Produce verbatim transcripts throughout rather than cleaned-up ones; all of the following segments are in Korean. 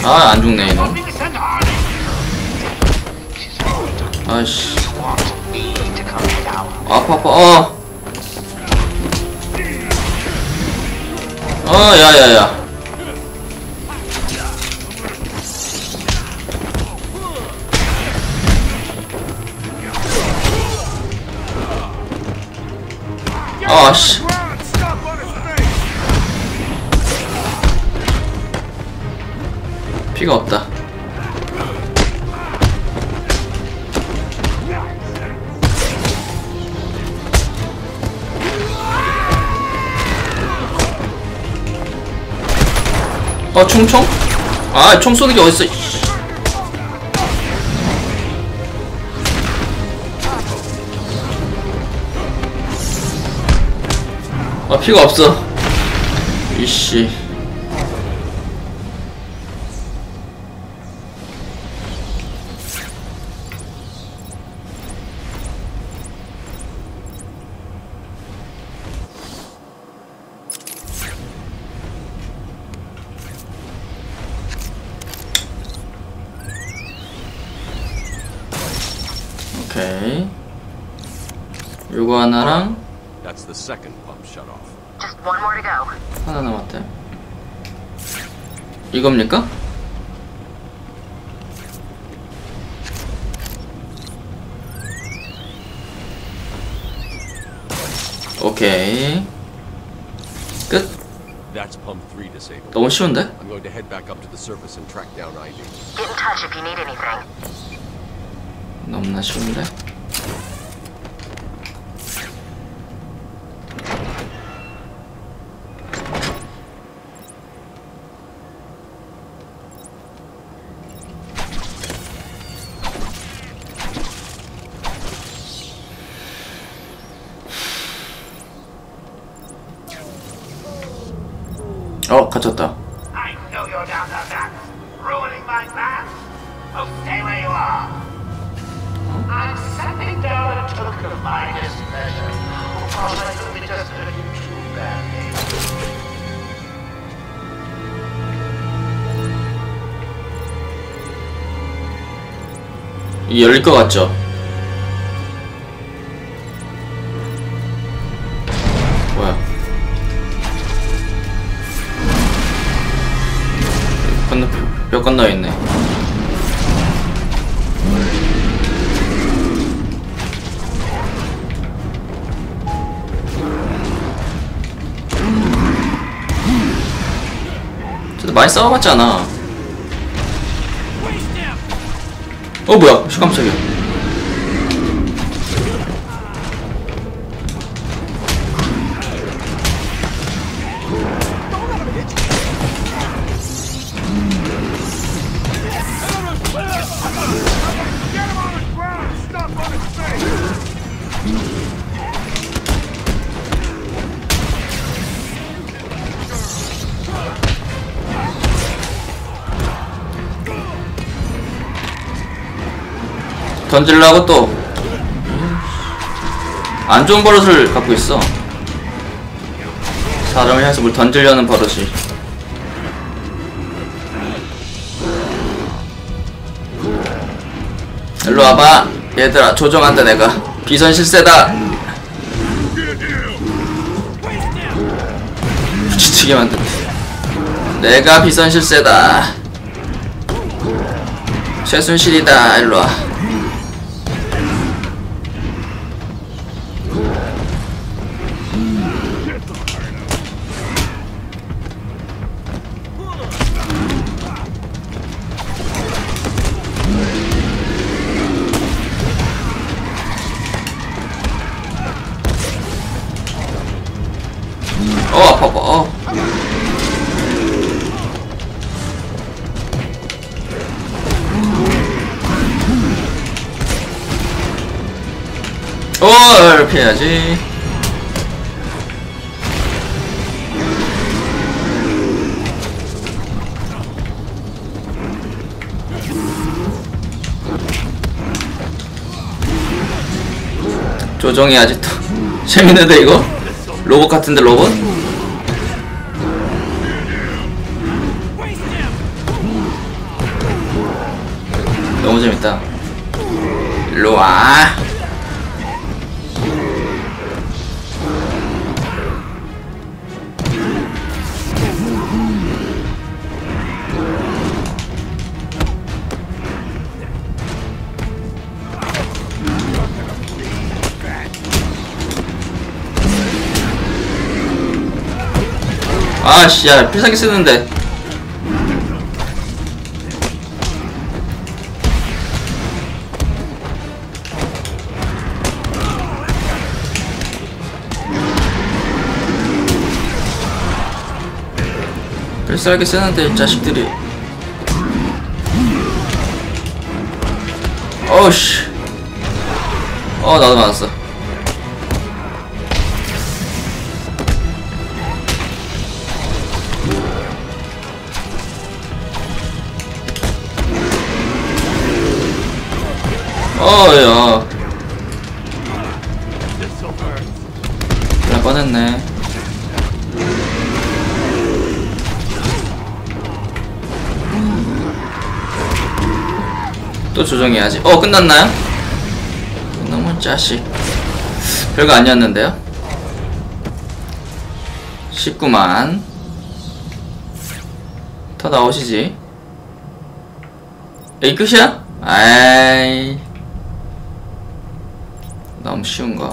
아, 안 죽네 이놈. 아이씨. 아파 아파. 어. 어, 야야야. 아씨. 피가 없다. 어, 총총? 아, 총 쏘는 게 어딨어. 아, 피가 없어. 이씨. 오케이. 요거 하나랑 하나 남았대. 이겁니까? 오케이. 끝. 너무 쉬운데? 너무나 쉬운데? 어, 갇혔다. 이 열릴 것 같죠? 뭐야? 건너, 뼈 건너에 있네. 저도 많이 싸워봤잖아. 어, 뭐야? 깜짝이야. 던질라고 또 안 좋은 버릇을 갖고 있어. 사람을 향해서 뭘 던지려는 버릇이. 일로 와봐. 얘들아, 조종한다 내가. 비선 실세다. 부딪히게 만든다. 내가 비선 실세다. 최순실이다. 일로 와. 어, 아파, 아파, 어. 어, 이렇게 해야지. 조정이 아직도 재밌는데 이거? 로봇 같은데 로봇? 너무 재밌다. 일로와. 아씨, 야, 필살기 쓰는데. 필살기 쓰는데 이 자식들이. 어우씨. 어, 나도 맞았어. 어야. 그래, 뻔했네. 또 조정해야지. 어, 끝났나요? 너무 자식. 별거 아니었는데요? 쉽구만. 더 나오시지. 에이, 끝이야? 아이, 너무 쉬운가?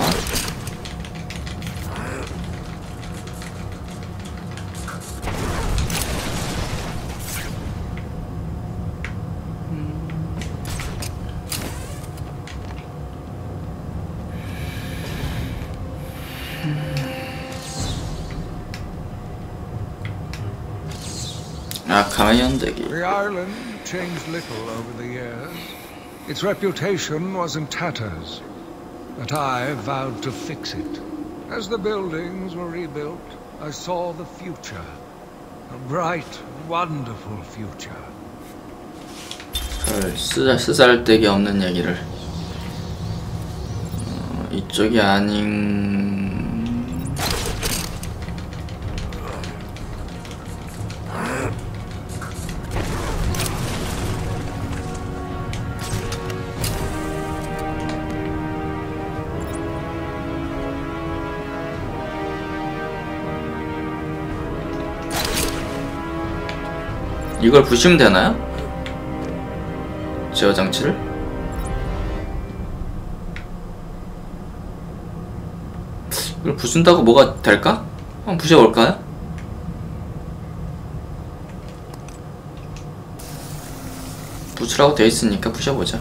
아, 가만히 연대기. The island changed little over the years. Its reputation was in tatters, but I vowed to fix it. As the buildings were rebuilt, I saw the future. A bright, wonderful future. 헐, 쓰잘, 쓰잘데기 없는 얘기를. 어, 이쪽이 아닌... 이걸 부시면 되나요? 제어 장치를? 이걸 부순다고 뭐가 될까? 한번 부셔볼까요? 부수라고 되어있으니까 부셔보자.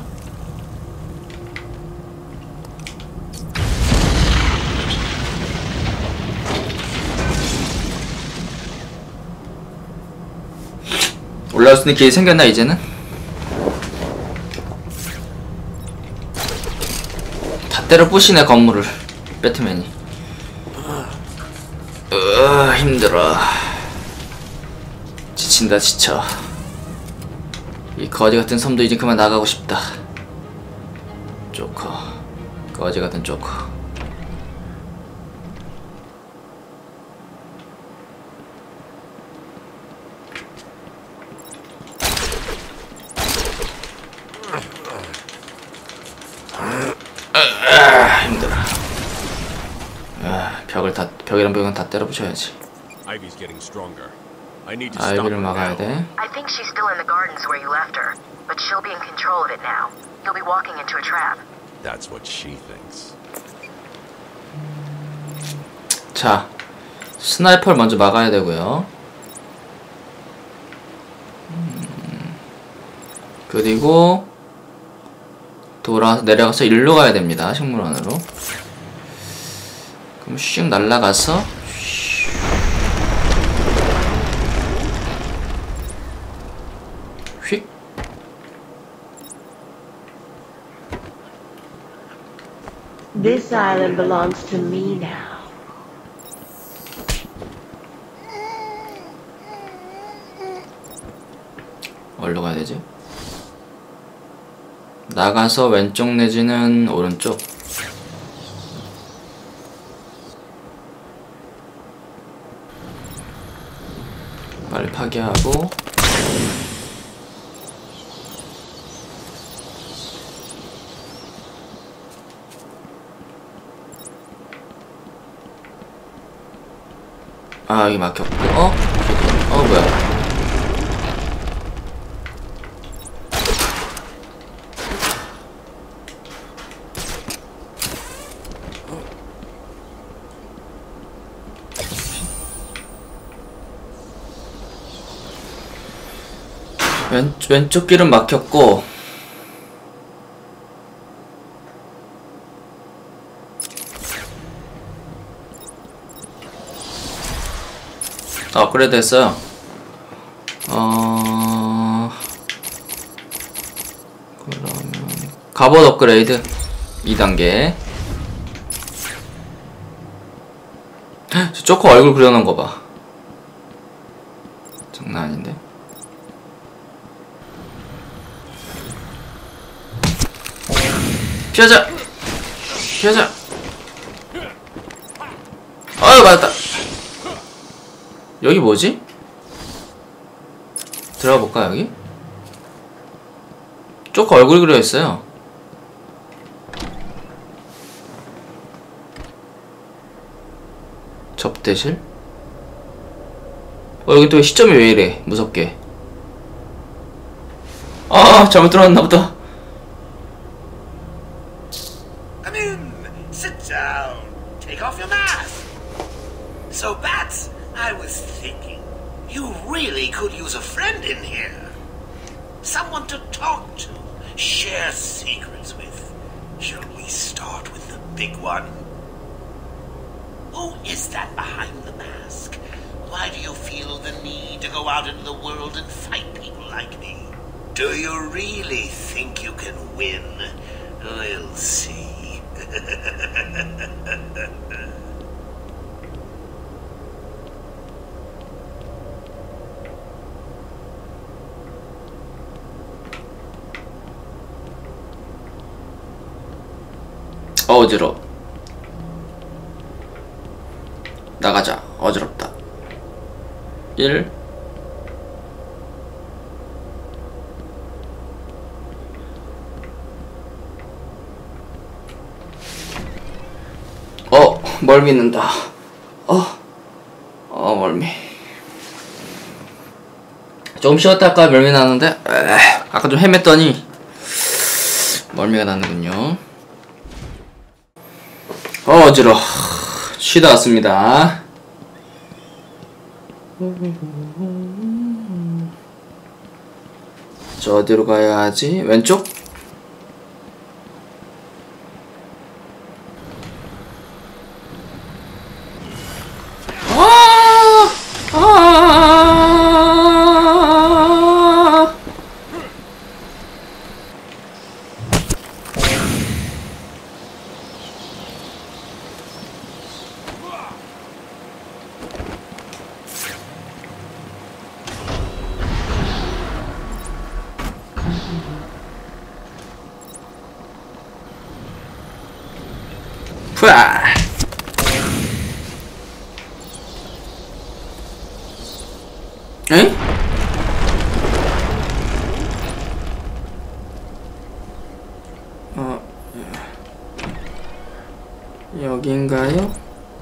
올라올 수 있는 길이 생겼나 이제는? 다 때려 부시네 건물을 배트맨이. 으, 힘들어. 지친다 지쳐. 이 거지같은 섬도 이제 그만 나가고 싶다. 조커, 거지같은 조커. 힘들어. 아, 벽을 다 벽이랑 벽은 다 때려 부셔야지. 아이비를 막아야 돼. I think she's still in the gardens where you left her, but she'll be in control of it now. You'll be walking into a trap. That's what she thinks. 자, 스나이퍼를 먼저 막아야 되고요. 음, 그리고 돌아 내려가서 일로 가야 됩니다. 식물원으로. 그럼 슉 날라가서 휙. This island belongs to me now. 어디로 가야 되지? 나가서 왼쪽 내지는 오른쪽. 빨리 파괴하고 아 여기 막혔고. 어? 어 뭐야? 왼, 왼쪽 길은 막혔고 업그레이드 했어요. 어... 그러면 갑옷 업그레이드 이 단계. 쪼코 얼굴 그려놓은 거 봐. 장난 아닌데? 피하자! 피하자! 아유 맞았다. 여기 뭐지? 들어가 볼까 여기? 쪼커 얼굴 그려 있어요. 접대실? 어 여기 또 시점이 왜 이래 무섭게. 아 잘못 들어왔나 보다. Come in. Sit down. Take off your mask. So Bats, I was thinking, you really could use a friend in here. Someone to talk to, share secrets with. Shall we start with the big one? Who is that behind the mask? Why do you feel the need to go out into the world and fight people like me? Do you really think you can win? We'll see. 어지러. 나가자. 어지럽다. 일. 어, 멀미 는다. 어, 어, 멀미. 조금 쉬었다 할까 멀미 나는데, 에이, 아까 좀 헤맸더니 멀미가 나는군요. 어, 어지러. 쉬다 왔습니다. 저 어디로 가야 하지? 왼쪽? 아! 아! 푸아! 엥? 어, 여긴가요?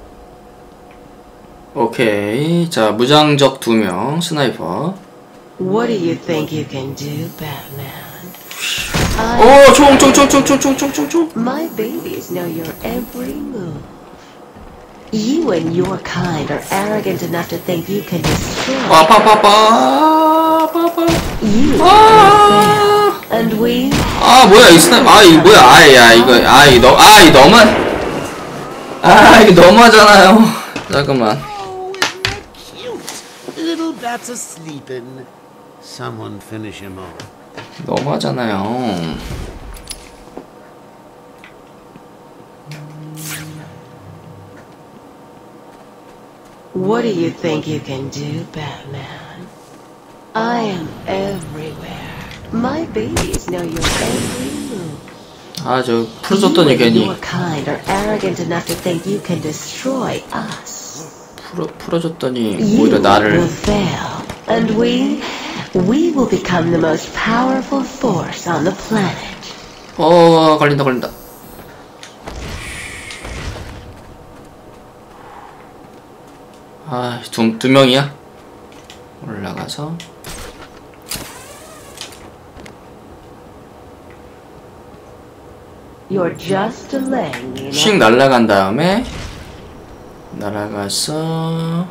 오케이. 자, 무장적 두 명, 스나이퍼. What do you think you can do, Batman? 오, 총, 총, 총, 총, 총, 총, 총, 총, 총. My babies know your every move. You and your kind are arrogant enough to think you can destroy. 아파, 아파, 아파, 아파, 아파. You will 아, fail, and we. 아, 뭐야, 이 스나이퍼. 아, 이 뭐야, 아, 야, 이거, 아, 이 너, 아, 이 너만. 아, 이거 너무하잖아요. 잠깐만. Oh, isn't that cute? Little Bats asleep and someone finish him off. 너무하잖아요. What do you think you can do, Batman? I am everywhere. My babies know your every move. 아, 저 You 풀어줬더니 and 괜히 your kind are arrogant enough to think you can destroy us. 풀어 풀어줬더니 You 오히려 나를. will fail, and we, we will become the most powerful force on the planet. 어, 걸린다, 걸린다. 아, 아, 두, 두 명이야? 올라가서 You're just laying in 휙 날아간 다음에 날아가서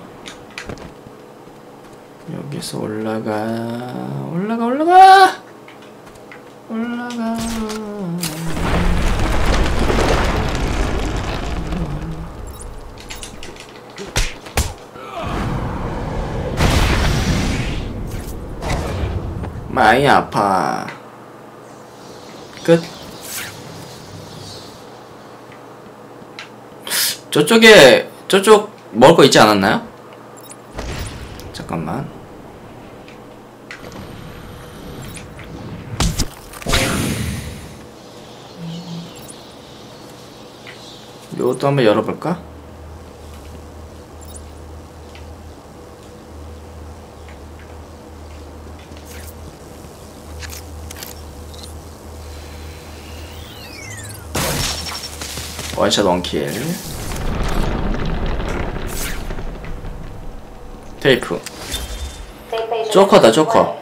여기서 올라가 올라가 올라가 올라가 많이 아파. 끝. 저쪽에 저쪽 먹을 거 있지 않았나요? 잠깐만. 이것도 한번 열어볼까? 원샷 원킬. 테이프. 조커다, 조커.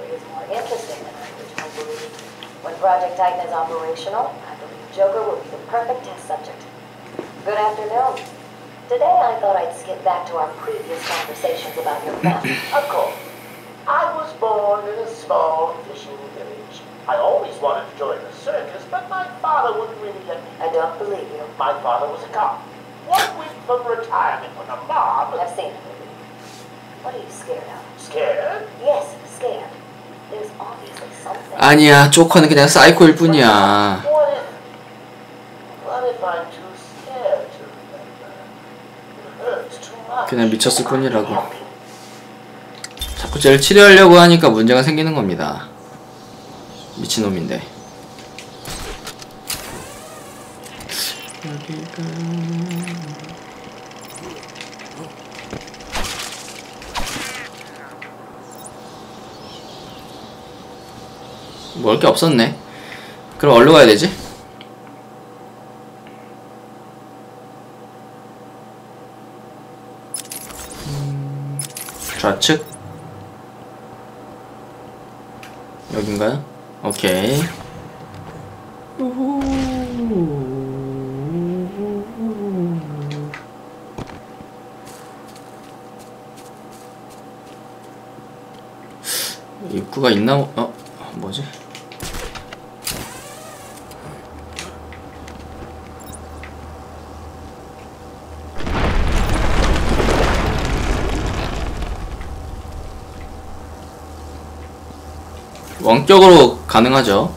When Project Titan is operational, I believe Joker will be the perfect test subject. Good afternoon. Today I thought I'd skip back to our previous conversations about your family. Of course. I was born in a small fishing village. I always wanted to join the circus, but my father wouldn't really let me. I don't believe you. My father was a cop. One week from retirement when a mob... I've seen the movie. What are you scared of? Scared? Yes, scared. There's obviously something. 아니야, 조커는 그냥 사이코일 뿐이야. What if... What if I'm too scared to remember? It hurts too much. 그냥 미쳤을 뿐이라고. 자꾸 쟤를 치료하려고 하니까 문제가 생기는 겁니다. 미친놈인데. 여기가... 먹을 게 없었네. 그럼 어디로 가야 되지? 음, 좌측? 여긴가요? 오케이. 입구가 있나? 어? 뭐지? 원격으로 가능하죠.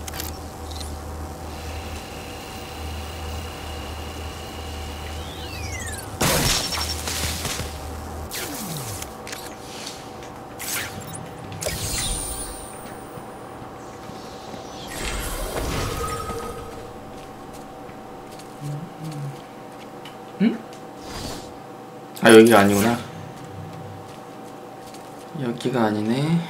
응? 아, 여기가 아니구나. 여기가 아니네.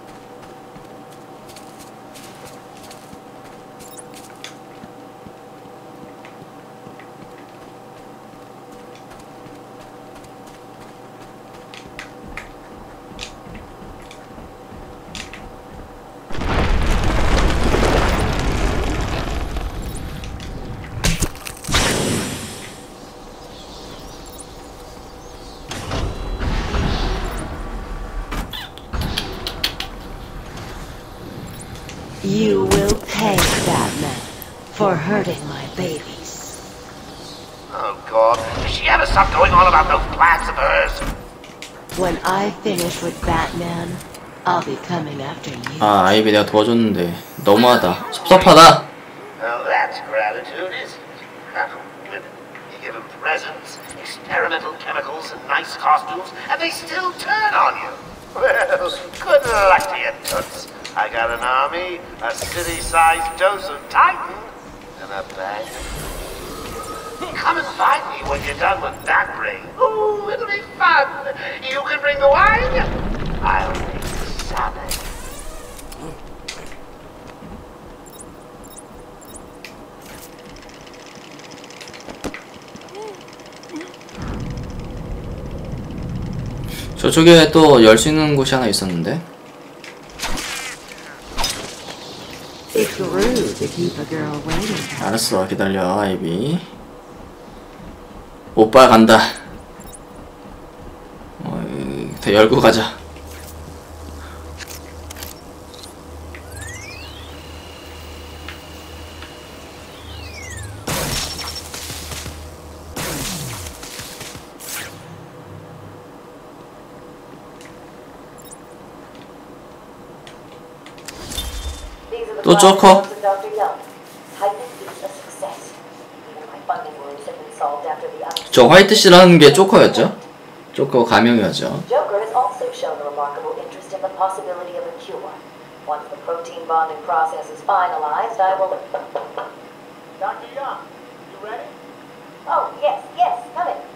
You will pay, Batman, for hurting my babies. Oh, God. Does she ever stop going on about those plans of hers? When I finish with Batman, I'll be coming after you. 아, 아이비 내가 도와줬는데 너무하다. 섭섭하다. Well, that's gratitude, isn't it? Women. You give them presents, experimental chemicals, and nice costumes, and they still turn on you. Well, good luck to you, toots. I got an army, a city-sized dose of Titan, and a bag. Come and find me when you're done with that ring. Ooh, it'll be fun. You can bring the wine. I'll make the salad. 저쪽에 또 열 수 있는 곳이 하나 있었는데. It's rude to keep a girl waiting. 알았어, 기다려, 아이비. 오빠 간다. 어, 다 열고 가자. 또 조커. 저 화이트씨라는 게 조커였죠? 조커 가명이었죠. Joker has also shown a remarkable interest in the possibility of a cure. Once the protein bonding process is finalized, I will... Doctor Young, you ready? Oh, yes, yes, come in.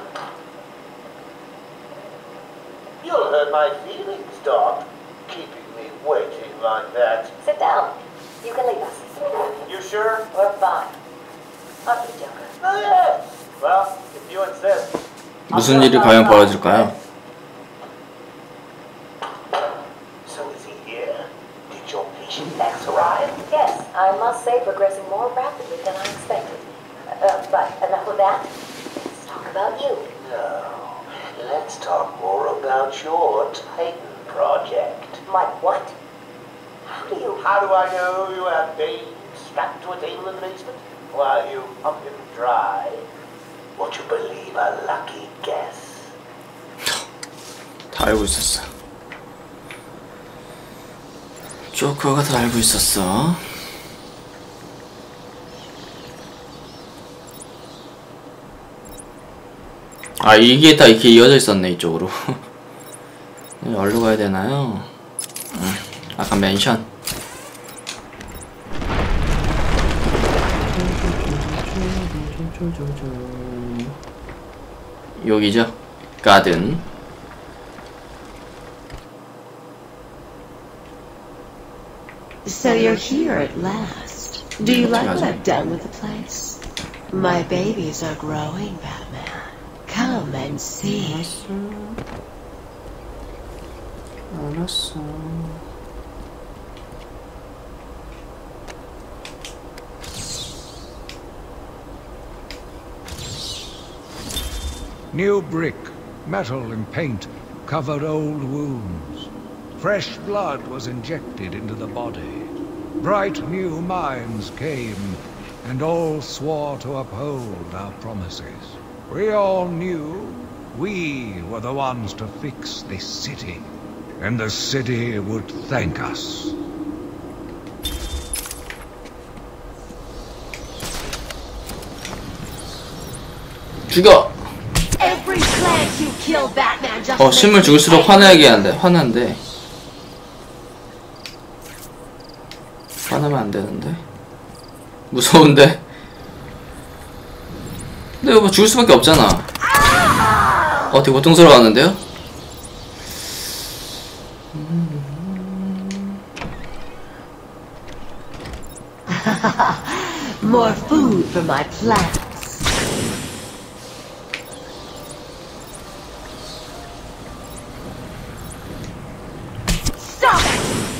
You'll hurt my feelings, Doc. Keeping me waiting like that. Sit down. You can leave us. You sure? We're fine. Aren't you, Joker? Oh, yes. Well, if you insist. 무슨 일이 과연 벌어질까요? So is he here? Did your patient Max arrive? Yes, I must say progressing more rapidly than I expected. Uh, right, enough of that. Let's talk about you. No. Let's talk more about your Titan project. My what? How do you... How do I know you have Bane strapped to a table in the basement while you pump him dry? Won't you believe a lucky guess? 다 알고 있었어. 조커가 다 알고 있었어. 아, 이게 다 이렇게 이어져 있었네, 이쪽으로. 어디로 가야 되나요? 음, 아까 맨션. 여기죠? 가든. So you're here at last. Do you like what I've done with the place? My babies are growing, Batman. Come and see. 알았어. New brick, metal and paint covered old wounds. Fresh blood was injected into the body. Bright new minds came, and all swore to uphold our promises. We all knew we were the ones to fix this city, and the city would thank us. 죽여! Every plant you kill, Batman just 어, 심을 죽을수록 화나게 한대. 화난데. 화나면 안 되는데. 무서운데. 근데 이거 뭐 죽을 수밖에 없잖아. 어, 되게 고통스러워하는데요? More food for my plants. Stop it!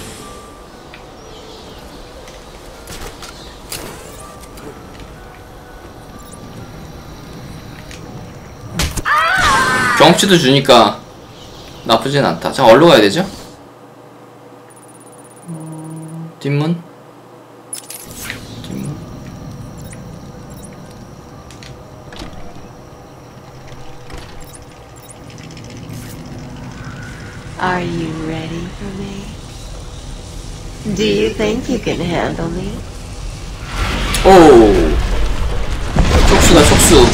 경험치도 주니까 나쁘진 않다. 자, 어디로 가야 되죠? 음, 뒷문? 뒷문? Are you ready for me? Do you think you can handle me? 오! 촉수다, 촉수.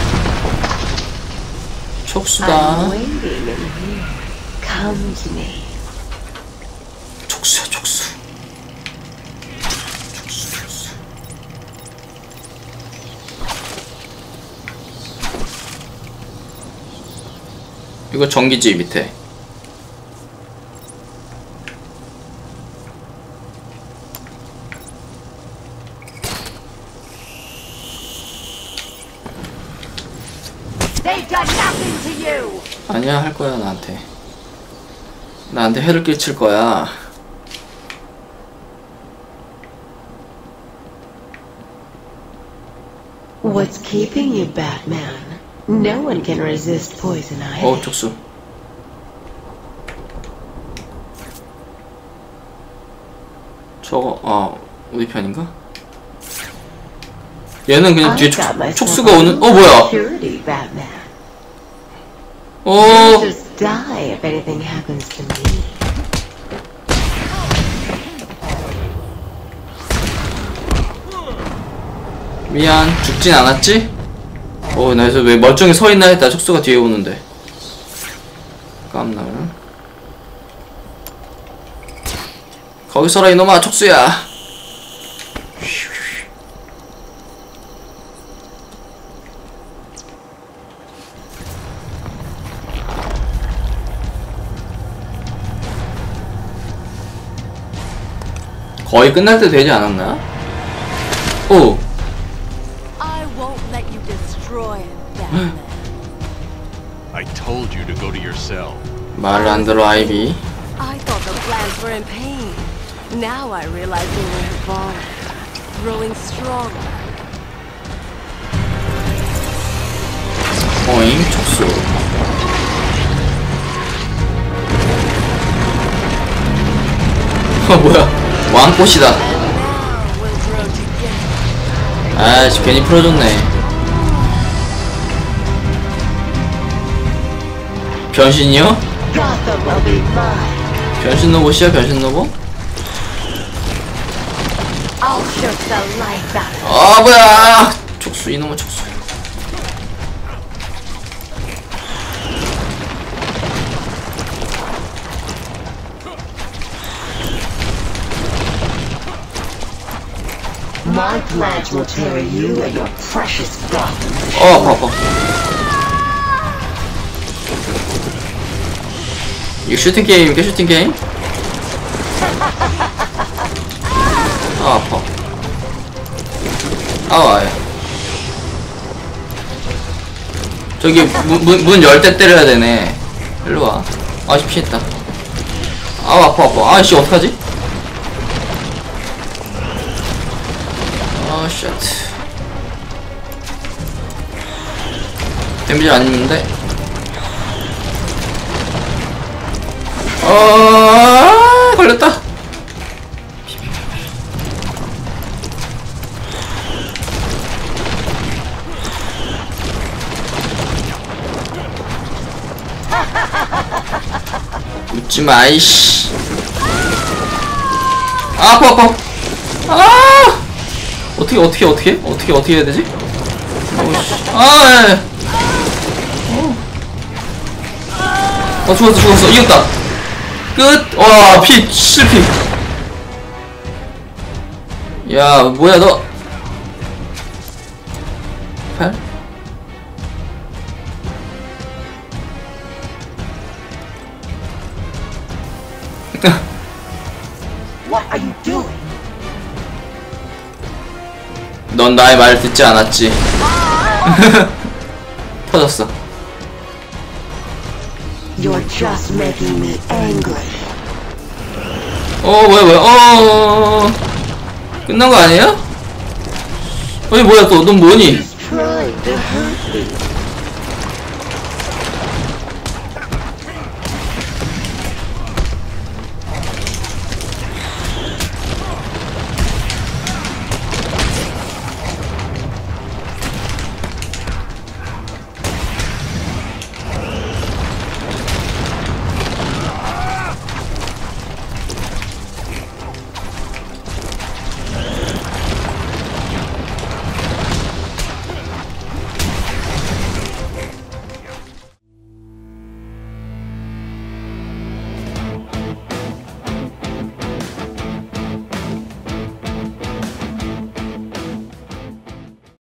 촉수다. I'm waiting in here. Come to me. 촉수야, 촉수. 촉수, 촉수. 이거 전기지, 밑에. They've done nothing to you! 아니야, 할 거야, 나한테. 나한테 해를 끼칠 거야. What's keeping you, Batman? No one can resist poison ivy. 어, 촉수. 저거, 아, 우리 편인가? 얘는 그냥 뒤에 촉, 촉수가 오는, 어, 뭐야? Purity, Batman. 어, Just die if anything happens to me. 미안, 죽진 않았지? 어, 나 그래서 왜 멀쩡히 서있나 했다. 촉수가 뒤에 오는데. 깜나물. 거기 서라, 이놈아, 촉수야. 거의 끝날 때 되지 않았나? 오! I won't let you destroy it, Batman. I told you to go to your cell. 말을 안 들어, 아이비. I thought the plants were in pain. Now I realize they were evolving, growing stronger. 어잉, 촉수. 어, 뭐야. 왕꽃이다. Now we'll grow together. 아이씨, 괜히 풀어줬네. 변신이요? Gotham will be mine. 변신 로봇이야, 변신 로봇? I'll shoot the life out. 아, 뭐야! 촉수, 이놈의 촉수. My blades will tear you and your precious Gotham. 어, 아파, 아파. 이거 슈팅 게임이니까 슈팅 게임? 아, 아파. 아, 아야. 저기 문 문 열 때 때려야 되네. 일로 와. 아씨, 피했다. 아, 아파, 아파. 아씨, 어떡하지? 아, 쉣. 데미지 안 입는데? 아, 걸렸다. 웃지마, 이씨. 아, 아파, 아파. 아! 어떻게, 어떻게, 어떻게? 어떻게, 어떻게 해야 되지? 오씨. 아, 예. 어. 어, 죽었어, 죽었어. 이겼다. 끝! 와, 피, 실피. 야, 뭐야, 너. 팔? What are you doing? 넌 나의 말을 듣지 않았지. 터졌어. You're just making me angry. 어, 뭐야, 뭐야, 어, 끝난 거 아니에요? 어이, 뭐야, 또, 넌 뭐니? He's trying to hurt me.